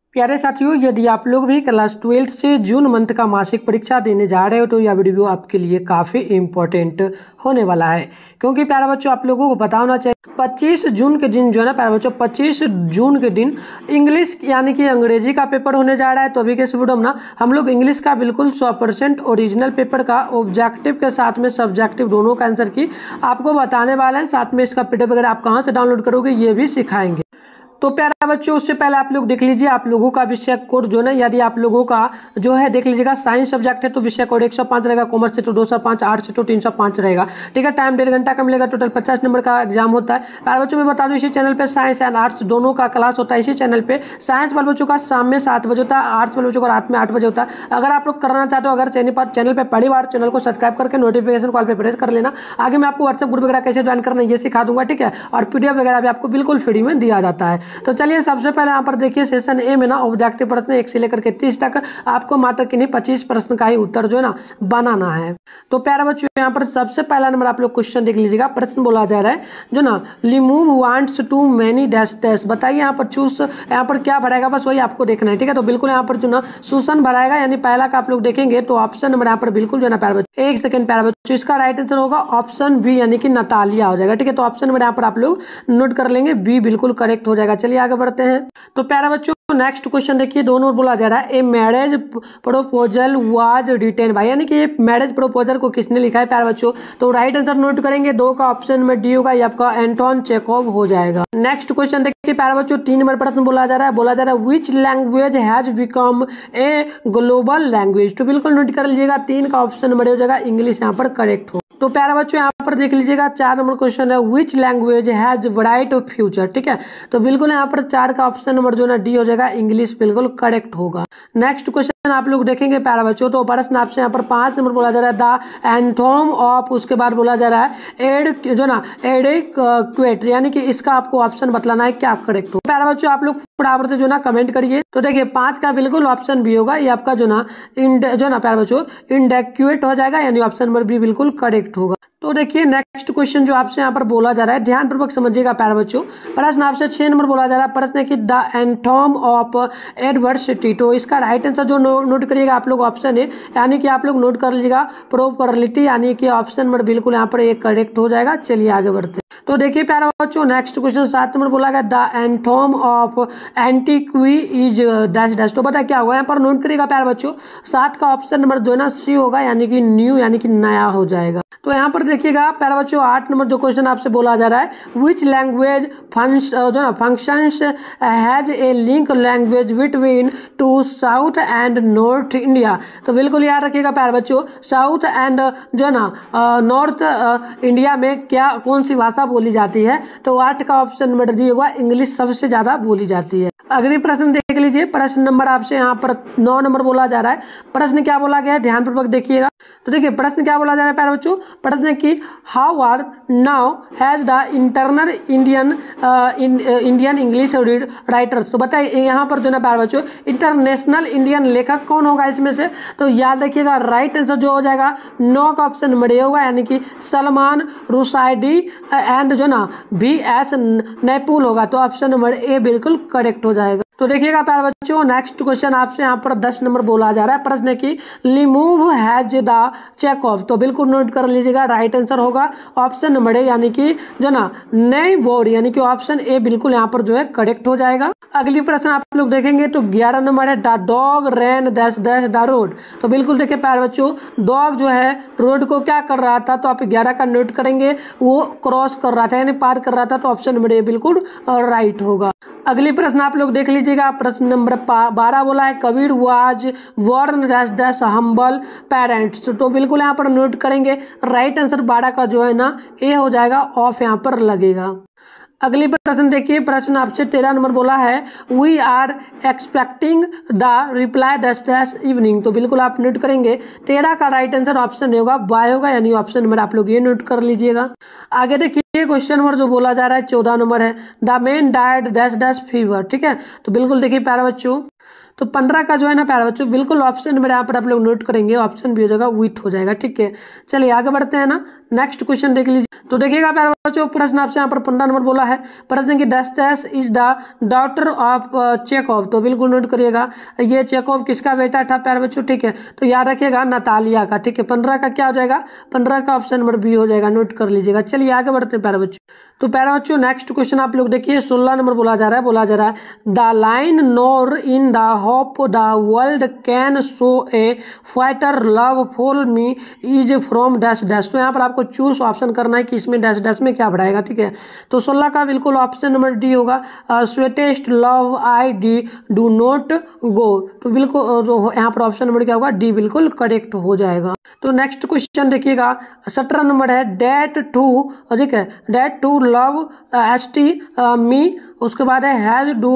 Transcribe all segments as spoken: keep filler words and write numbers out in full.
प्यारे साथियों, यदि आप लोग भी क्लास ट्वेल्थ से जून मंथ का मासिक परीक्षा देने जा रहे हो तो यह वीडियो आपके लिए काफ़ी इम्पोर्टेंट होने वाला है। क्योंकि प्यारे बच्चों, आप लोगों को पता होना चाहिए पच्चीस जून के दिन जो है ना प्यारे बच्चों, पच्चीस जून के दिन इंग्लिश यानी कि अंग्रेजी का पेपर होने जा रहा है। तो अभी के इस वीडियो में ना हम लोग इंग्लिश का बिल्कुल सौ परसेंट ओरिजिनल पेपर का ऑब्जेक्टिव के साथ में सब्जेक्टिव दोनों का आंसर की आपको बताने वाले हैं। साथ में इसका पीडीएफ वगैरह आप कहाँ से डाउनलोड करोगे ये भी सिखाएंगे। तो प्यारे बच्चों, उससे पहले आप लोग देख लीजिए आप लोगों का विषय कोड जो ना, यदि आप लोगों का जो है देख लीजिएगा साइंस सब्जेक्ट है तो विषय कोड एक सौ पाँच रहेगा, कॉमर्स से तो दो सौ पाँच, आर्ट्स से तो तीन सौ पाँच रहेगा। ठीक है, टाइम डेढ़ घंटा का मिलेगा, टोटल पचास नंबर का एग्जाम होता है। प्यारे बच्चों, मैं बता दूं इसी चैनल पे साइंस एंड आर्ट्स दोनों का क्लास होता है। इसी चैनल पे साइंस वाले बच्चों का शाम में सात बजे होता है, आर्ट्स वाले बच्चों का रात में आठ बजे होता है। अगर आप लोग करना चाहते हो, अगर चैनल पर चैनल पर पहली बार चैनल को सब्सक्राइब करके नोटिफिकेशन कॉल पर प्रेस कर लेना। आगे मैं आपको व्हाट्सएप ग्रुप वगैरह कैसे ज्वाइन करना ये सिखा दूंगा। ठीक है, और पीडीएफ वगैरह भी आपको बिल्कुल फ्री में दिया जाता है। तो चलिए सबसे पहले यहाँ पर देखिए सेशन ए में ना ऑब्जेक्टिव प्रश्न एक से लेकर के तीस तक आपको मात्र किन्हीं पच्चीस प्रश्न का ही उत्तर जो है ना बनाना है। तो प्यारे बच्चों, यहाँ पर सबसे पहला नंबर आप लोग क्वेश्चन देख लीजिएगा। प्रश्न बोला जा रहा है जो ना remove wants to many dash dash, बताइए यहाँ पर चूज यहाँ पर क्या भराएगा, बस वही आपको देखना है। ठीक है, तो बिल्कुल यहाँ पर जो ना सूसन भराएगा, यानी पहला का आप लोग देखेंगे तो ऑप्शन नंबर यहाँ पर बिल्कुल जो ना प्यारे बच्चों एक सेकंड प्यारे बच्चों, इसका राइट आंसर होगा ऑप्शन बी यानी कि नतालिया हो जाएगा। ठीक है, तो ऑप्शन नंबर यहाँ पर आप लोग नोट कर लेंगे, बी बिल्कुल करेक्ट हो जाएगा। चलिए आगे बढ़ते हैं। तो प्यारे बच्चों, नेक्स्ट क्वेश्चन देखिए, दोनों बोला जा रहा है a marriage proposal was written by, यानी कि ये मैरिज प्रपोजल को किसने लिखा है प्यारे बच्चों। तो राइट आंसर नोट करेंगे, दो का ऑप्शन में डी होगा, ये आपका एंटोन चेखोव हो जाएगा। नेक्स्ट क्वेश्चन देखिए प्यारे बच्चों, तीन नंबर प्रश्न बोला जा रहा है बोला जा रहा है which language has become a global language. तो बिल्कुल नोट कर लीजिएगा, तीन का ऑप्शन नंबर हो जाएगा इंग्लिश यहाँ पर करेक्ट हो। तो प्यारे बच्चों, यहाँ पर देख लीजिएगा चार नंबर क्वेश्चन है which language has bright future. ठीक है, तो बिल्कुल यहाँ पर चार का ऑप्शन नंबर जो ना डी हो जाएगा, इंग्लिश बिल्कुल करेक्ट होगा। नेक्स्ट क्वेश्चन आप लोग देखेंगे प्यारे बच्चों, तो प्रश्न आपसे यहाँ पर पांच नंबर बोला जा रहा है द एंथोम ऑफ, उसके बाद बोला जा रहा है एड जो ना एडेक्वेट, यानी कि इसका आपको ऑप्शन बतलाना है क्या करेक्ट हो। प्यारे बच्चों, आप लोग फटाफट से जो ना कमेंट करिए। तो देखिए पांच का बिल्कुल ऑप्शन बी होगा, ये आपका जो ना जो ना प्यारे बच्चों इंडेक्वेट हो जाएगा, यानी ऑप्शन नंबर बी बिल्कुल करेक्ट होगा। तो देखिए नेक्स्ट क्वेश्चन जो आपसे यहाँ पर बोला जा रहा है, ध्यानपूर्वक समझिएगा प्यारे बच्चों। प्रश्न आपसे छह नंबर बोला जा रहा है, प्रश्न है कि द एंथोम ऑफ एडवर्सिटी। तो इसका राइट आंसर जो नो, नोट करिएगा आप लोग ऑप्शन है, यानी कि आप लोग नोट कर लीजिएगा प्रोपरलिटी, यानी कि ऑप्शन नंबर बिल्कुल यहाँ पर एक करेक्ट हो जाएगा। चलिए आगे बढ़ते हैं। तो देखिए प्यारे बच्चों, नेक्स्ट क्वेश्चन सात नंबर बोला गया the anthem of antiquity is dash dash. तो पता क्या होगा, यहाँ पर नोट करिएगा प्यारे बच्चों, सात का ऑप्शन नंबर जो है ना सी होगा, यानी कि न्यू यानी कि नया हो जाएगा। तो यहाँ पर देखिएगा प्यारे बच्चों, आठ नंबर जो क्वेश्चन आपसे बोला जा रहा है विच लैंग्वेज जो ना functions has a link language between two south and north India. तो बिल्कुल याद रखिएगा प्यारे बच्चों, साउथ एंड जो ना नॉर्थ इंडिया में क्या कौन सी भाषा बोली जाती है। तो आठ का ऑप्शन नंबर डी होगा, इंग्लिश सबसे ज्यादा बोली जाती है। अगली प्रश्न देख लीजिए, प्रश्न नंबर आपसे यहाँ पर नौ नंबर बोला जा रहा है। प्रश्न क्या बोला गया है, ध्यानपूर्वक देखिएगा। तो देखिए प्रश्न क्या बोला जा रहा है प्यारे बच्चों, प्रश्न की how are now has the internal Indian Indian English writers. तो बताइए यहाँ पर जो ना प्यारे बच्चों इंटरनेशनल इंडियन लेखक कौन होगा इसमें से। तो याद रखिएगा राइट आंसर जो हो जाएगा नौ का ऑप्शन नंबर ए होगा, यानी कि सलमान रुशादी एंड जो ना बी एस नैपुल होगा। तो ऑप्शन नंबर ए बिल्कुल करेक्ट हो जाएगा। तो देखिएगा प्यारे बच्चों, नेक्स्ट क्वेश्चन आपसे यहाँ पर दस नंबर बोला जा रहा है, प्रश्न है कि रिमूव हैज द चेकऑफ। तो बिल्कुल नोट कर लीजिएगा, राइट आंसर होगा ऑप्शन नंबर ए, यानी कि जो ना नई बोर्ड, यानी कि ऑप्शन ए बिल्कुल यहाँ पर जो है करेक्ट हो जाएगा। अगली प्रश्न आप लोग देखेंगे तो ग्यारह नंबर है the dog ran dash dash the road. तो बिल्कुल देखिए प्यारे बच्चों, डॉग जो है रोड को क्या कर रहा था, तो आप ग्यारह का नोट करेंगे, वो क्रॉस कर रहा था यानी पार कर रहा था। तो ऑप्शन नंबर ए बिल्कुल राइट होगा। अगली प्रश्न आप लोग देख लीजिएगा, प्रश्न नंबर बारह बोला है Kabir was born dash dash humble parents. तो बिल्कुल यहाँ पर नोट करेंगे, राइट आंसर बारह का जो है ना ए हो जाएगा, ऑफ यहाँ पर लगेगा। अगली प्रश्न देखिए, प्रश्न आपसे तेरह नंबर बोला है we are expecting the reply this dash evening. तो बिल्कुल आप नोट करेंगे, तेरह का राइट आंसर ऑप्शन होगा बाय होगा, यानी ऑप्शन नंबर आप लोग ये नोट कर लीजिएगा। आगे देखिए ये क्वेश्चन नंबर जो बोला जा रहा है चौदह नंबर है, the man died dash dash fever, ठीक है। तो बिल्कुल देखिए प्यारे बच्चों, तो पंद्रह का जो है ना प्यारे बच्चों, बिल्कुल ऑप्शन नंबर यहाँ पर आप लोग नोट करेंगे, ऑप्शन भी हो जाएगा विथ हो जाएगा, ठीक है। चलिए आगे बढ़ते हैं ना, नेक्स्ट क्वेश्चन देख लीजिए। तो देखिएगा प्यारे बच्चों, प्रश्न आपसे यहाँ पर पंद्रह नंबर बोला है, प्रश्न की dash dash is the daughter of Chekhov. तो बिल्कुल नोट करिएगा, ये चेकॉव किसका बेटा था प्यारे बच्चों, ठीक है। तो याद रखिएगा नतालिया का, ठीक है। पंद्रह का क्या हो जाएगा, पंद्रह का ऑप्शन नंबर बी हो जाएगा, नोट कर लीजिएगा। चलिए आगे बढ़ते हैं प्यारे बच्चों। तो प्यारे बच्चों नेक्स्ट क्वेश्चन आप लोग देखिए, सोलह नंबर बोला जा रहा है, बोला जा रहा है the line nor in the hope the world can show a fighter love for me is from dash dash. तो यहाँ पर आपको चूज ऑप्शन करना है कि इसमें डैश डैश में क्या बढ़ाएगा, ठीक है। तो सोलह का बिल्कुल ऑप्शन नंबर डी होगा, sweetest love I D do not go. तो बिल्कुल यहाँ पर ऑप्शन नंबर क्या होगा, डी बिल्कुल करेक्ट हो जाएगा। तो नेक्स्ट क्वेश्चन देखिएगा, सत्रह नंबर है, डेट टू, ठीक है, date two love S T me, उसके बाद है has do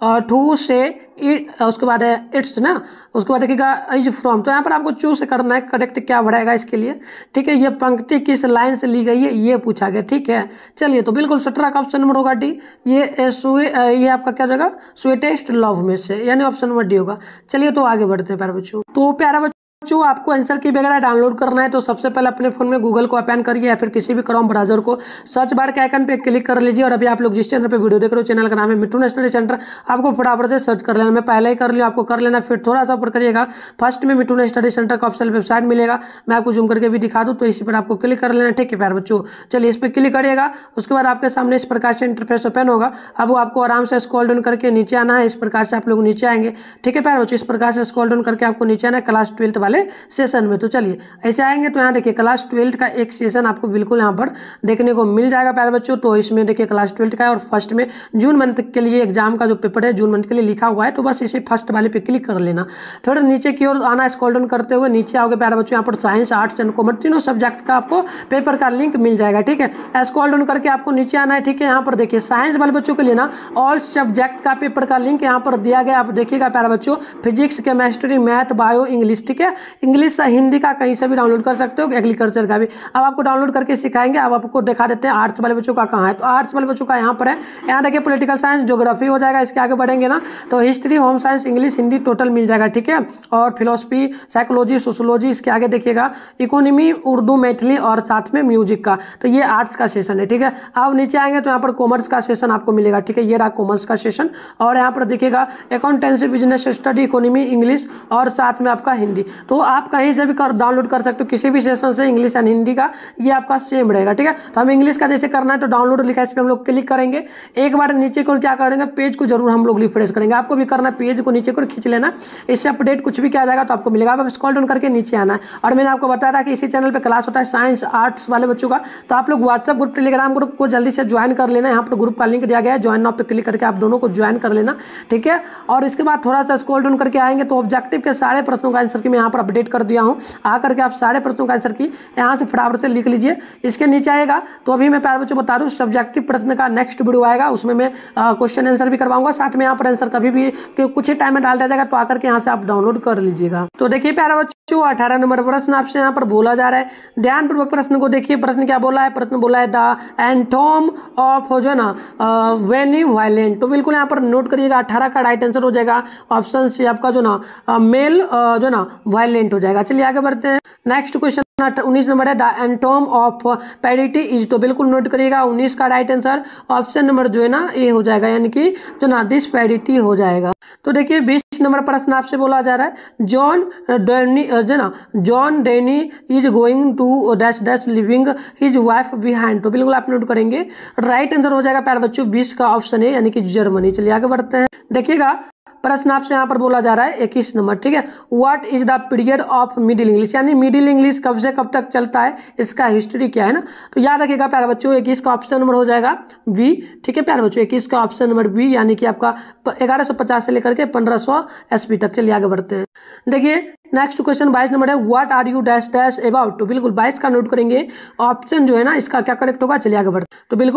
to say it, उसके बाद है इट्स ना, उसके बाद देखिएगा इज फ्रॉम। तो यहाँ पर आपको चूज करना है करेक्ट क्या बढ़ाएगा इसके लिए, ठीक है। ये पंक्ति किस लाइन से ली गई है ये पूछा गया, ठीक है। चलिए तो बिल्कुल सत्रह का ऑप्शन नंबर होगा डी, ये सुए ये आपका क्या जाएगा, स्वीटेस्ट लव में से, यानी ऑप्शन नंबर डी होगा। चलिए तो आगे बढ़ते हैं प्यारे बच्चों। तो प्यारे बच्चों जो आपको आंसर की वगैरह डाउनलोड करना है तो सबसे पहले अपने फोन में गूगल को ओपन करिए या फिर किसी भी क्रोम ब्राउजर को, सर्च बार के आइकन पे क्लिक कर लीजिए। और अभी आप लोग जिस चैनल पे वीडियो देख रहे हो, चैनल का नाम है मिठू स्टडी सेंटर, आपको फटाफट से सर्च कर लेना। मैं पहले ही कर लिया, आपको कर लेना। फिर थोड़ा सा ऊपर करिएगा, फर्स्ट में मिठू स्टडी सेंटर का ऑप्शन वेबसाइट मिलेगा, मैं आपको जूम करके भी दिखा दूँ, तो इसी पर आपको क्लिक कर लेना, ठीक है प्यारे बच्चों। चलिए इस पर क्लिक करिएगा, उसके बाद आपके सामने इस प्रकार से इंटरफेस ओपन होगा। अब वो आपको आराम से स्क्रॉल डाउन करके नीचे आना है, इस प्रकार से आप लोग नीचे आएंगे, ठीक है प्यारे बच्चों। इस प्रकार से स्क्रॉल डाउन करके आपको नीचे आना है क्लास ट्वेल्थ वाले सेशन में। तो चलिए ऐसे आएंगे तो यहाँ देखिए क्लास ट्वेल्थ का एक सेशन आपको बिल्कुल यहाँ पर देखने को मिल जाएगा प्यारे बच्चों। तो इसमें देखिए क्लास ट्वेल्थ का है और फर्स्ट में जून मंथ के लिए एग्जाम का जो पेपर है जून मंथ के लिए लिखा हुआ है, तो बस इसे फर्स्ट वाले पे क्लिक कर लेना। थोड़ा नीचे की ओर आना, स्क्रॉल डाउन करते हुए नीचे आओगे प्यारे बच्चों, यहाँ पर साइंस आर्ट्स एंड कॉमर्स तीनों सब्जेक्ट का आपको पेपर का लिंक मिल जाएगा, ठीक है। स्क्रॉल डाउन करके आपको नीचे आना है, ठीक है। यहाँ पर देखिए साइंस वाले बच्चों के लिए ना ऑल सब्जेक्ट का पेपर का लिंक यहाँ पर दिया गया, आप देखिएगा प्यारे बच्चों, physics chemistry math bio English, ठीक है। इंग्लिश हिंदी का कहीं से भी डाउनलोड कर सकते हो, एग्रीकल्चर का भी। अब आपको डाउनलोड करके सिखाएंगे। अब आपको दिखा देते हैं आर्ट्स वाले बच्चों का कहाँ है। तो आर्ट्स वाले बच्चों का यहाँ पर है, यहाँ देखिए पॉलिटिकल साइंस ज्योग्राफी हो जाएगा। इसके आगे बढ़ेंगे ना तो history home science English Hindi total मिल जाएगा, ठीक है। और फिलोसफी साइकोलॉजी सोशोलॉजी, इसके आगे देखिएगा इकोनॉमी उर्दू मैथिली और साथ में म्यूजिक का। तो ये आर्ट्स का सेशन है, ठीक है। अब नीचे आएंगे तो यहाँ पर कॉमर्स का सेशन आपको मिलेगा, ठीक है। ये रहा कॉमर्स का सेशन। और यहाँ पर देखिएगा accountancy business study economy English और साथ में आपका हिंदी। तो आप कहीं से भी कर डाउनलोड कर सकते हो किसी भी सेशन से, इंग्लिश एंड हिंदी का ये आपका सेम रहेगा, ठीक है। तो हम इंग्लिश का जैसे करना है तो डाउनलोड लिखा है, इस पर हम लोग क्लिक करेंगे। एक बार नीचे को क्या करेंगे, पेज को जरूर हम लोग रिफ्रेश करेंगे। आपको भी करना है, पेज को नीचे को खींच लेना, इससे अपडेट कुछ भी क्या जाएगा तो आपको मिलेगा। आप स्क्रॉल डाउन करके नीचे आना है। और मैंने आपको बताया था कि इसी चैनल पर क्लास होता है साइंस आर्ट्स वाले बच्चों का, तो आप लोग व्हाट्सएप ग्रुप टेलीग्राम ग्रुप को जल्दी से ज्वाइन कर लेना। यहाँ पर ग्रुप का लिंक दिया गया है, ज्वाइन नाउ पे क्लिक करके आप दोनों को ज्वाइन कर लेना, ठीक है। और इसके बाद थोड़ा सा स्क्रॉल डाउन करके आएंगे तो ऑब्जेक्टिव के सारे प्रश्नों का आंसर की मैं यहाँ पर अपडेट कर दिया हूँ। आकर के आप सारे प्रश्नों का आंसर की यहाँ से फटाफट से लिख लीजिए। इसके नीचे आएगा तो अभी मैं प्यारे बच्चों बता दूं सब्जेक्टिव प्रश्न का नेक्स्ट वीडियो आएगा, उसमें मैं क्वेश्चन आंसर भी करवाऊंगा, साथ में यहाँ पर आंसर कभी भी कुछ ही टाइम में डाल दिया जाएगा, तो आकर के यहाँ से आप डाउनलोड कर लीजिएगा। तो देखिए प्यारे बच्चों अठारह नंबर प्रश्न आपसे यहाँ पर बोला जा रहा है, ध्यानपूर्वक प्रश्न को देखिए। प्रश्न क्या बोला है, प्रश्न बोला है द एंटोम ऑफ जो है ना वेनी वायलेंट। तो बिल्कुल यहाँ पर नोट करिएगा, अठारह का राइट आंसर हो जाएगा ऑप्शन सी आपका जो ना मेल जो ना वायलेंट हो जाएगा। चलिए आगे बढ़ते हैं। नेक्स्ट क्वेश्चन उन्नीस नंबर है the antonym of parity is. तो बिल्कुल नोट करिएगा उन्नीस का राइट आंसर ऑप्शन नंबर जो है ना ए हो जाएगा, यानी कि जो ना दिस पेरिटी हो जाएगा। तो देखिए बीस नंबर प्रश्न आपसे बोला जा रहा है जॉन डेनी जो ना John Denny is going to dash dash living his wife behind. तो बिल्कुल आप नोट करेंगे, राइट आंसर हो जाएगा प्यारे बच्चों बीस का ऑप्शन है, यानी कि जर्मनी। चलिए आगे बढ़ते हैं। देखिएगा प्रश्न आपसे यहाँ पर बोला जा रहा है इक्कीस नंबर, ठीक है। What is the period of middle English, यानी मिडिल इंग्लिश कब से कब तक चलता है, इसका हिस्ट्री क्या है ना। तो याद रखिएगा प्यारे बच्चों इक्कीस का ऑप्शन नंबर हो जाएगा बी, ठीक है प्यारे बच्चों इक्कीस का ऑप्शन नंबर बी, यानी कि आपका ग्यारह सौ पचास से लेकर के पंद्रह सौ ईस्वी तक। चलिए आगे बढ़ते हैं। देखिए नेक्स्ट क्वेश्चन बाईस नंबर है what are you dash dash about. तो बिल्कुल बाईस का नोट करेंगे, ऑप्शन जो है ना इसका क्या करेक्ट होगा। चलिए आगे बढ़ते हैं। तो बिल्कुल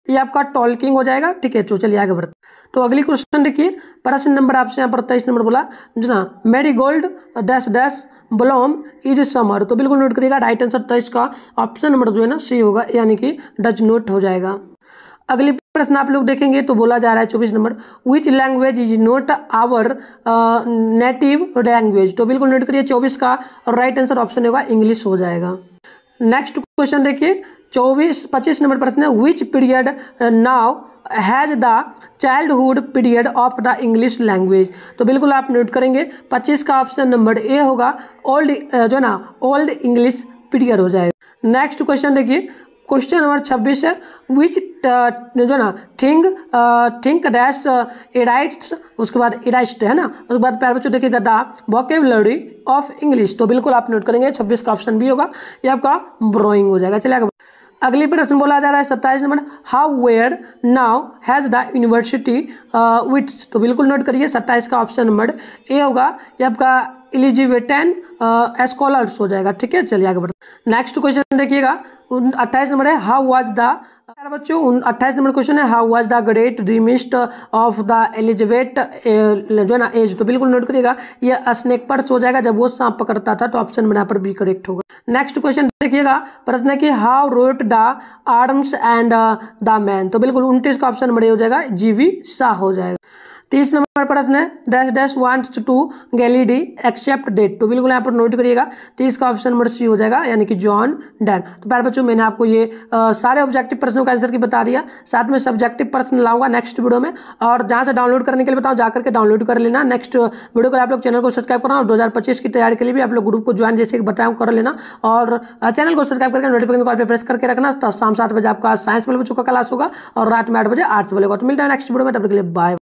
ये आपका टॉल्किंग हो जाएगा। ठीक है, तो चलिए आगे बढ़ते। तो अगली क्वेश्चन देखिए, प्रश्न नंबर आपसे यहाँ पर तेईस नंबर बोला जो ना marigold dash dash bloom is summer. तो बिल्कुल नोट करिएगा, राइट आंसर तेईस का ऑप्शन नंबर जो है ना सी होगा, यानी कि डज नोट हो जाएगा। अगली प्रश्न आप लोग देखेंगे तो बोला जा रहा है चौबीस number, which language is not our native language. तो बिल्कुल नोट करिए, चौबीस का और राइट आंसर ऑप्शन होगा इंग्लिश हो जाएगा। नेक्स्ट क्वेश्चन देखिए, चौबीस पच्चीस नंबर प्रश्न है, which period now has the childhood period of the English language. तो बिल्कुल आप नोट करेंगे, पच्चीस का ऑप्शन नंबर ए होगा, ओल्ड जो है ना ओल्ड इंग्लिश पीरियड हो जाएगा। नेक्स्ट क्वेश्चन देखिए, क्वेश्चन नंबर छब्बीस है, विच जो ना थिंग थिंक डैश इराइट्स, उसके बाद इराइस्ट है ना, उसके बाद प्यारे बच्चों देखिएगा द वोकेबुलरी ऑफ इंग्लिश। तो बिल्कुल आप नोट करेंगे, छब्बीस का ऑप्शन भी होगा, ये आपका ब्रोइंग हो जाएगा। चलिए अगली प्रश्न बोला जा रहा है सत्ताईस number, how where now has the university wits. तो बिल्कुल नोट करिए, सत्ताईस का ऑप्शन नंबर ए होगा, ये आपका एलिजिबेटन स्कॉलर्स हो जाएगा। ठीक है, चलिए आगे बढ़ते। नेक्स्ट क्वेश्चन देखिएगा, अट्ठाईस नंबर है, हाउ वाज द बच्चों अट्ठाईस नंबर क्वेश्चन है, how was the great dramatist of the Elizabeth जो ना एज। तो बिल्कुल नोट करिएगा, ये स्नेक पर्स हो जाएगा, जब वो सांप पकड़ता था। तो ऑप्शन यहाँ पर बी करेक्ट होगा। नेक्स्ट क्वेश्चन देखिएगा, प्रश्न है कि how wrote the arms and the man. तो बिल्कुल उनतीस का ऑप्शन नंबर ए हो जाएगा, जीवी शाह हो जाएगा। तीस नंबर प्रश्न है, dash dash wants to gladly accept that. तो बिल्कुल यहाँ पर नोट करिएगा, तीस का ऑप्शन नंबर सी हो जाएगा, यानी कि जॉन डैन। तो प्यारे बच्चों मैंने आपको ये आ, सारे ऑब्जेक्टिव प्रश्नों का आंसर की बता दिया, साथ में सब्जेक्टिव प्रश्न लाऊंगा नेक्स्ट वीडियो में, और जहाँ से डाउनलोड करने के लिए बताऊँ जाकर के डाउनलोड कर लेना। नेक्स्ट वीडियो को आप लोग चैनल को सब्सक्राइब करना, और दो हज़ार पच्चीस की तैयारी के लिए भी आप लोग ग्रुप को ज्वाइन जैसे कि बताऊँ कर लेना, और चैनल को सब्सक्राइब करके नोटिफिकेशन कॉल पर प्रेस करके रखना। तो शाम सात बजे आपका साइंस वाले बच्चों का क्लास होगा, और रात में आठ बजे आर्ट्स वाले होगा। तो मिलता है नेक्स्ट वीडियो में, तब तक के लिए बाय।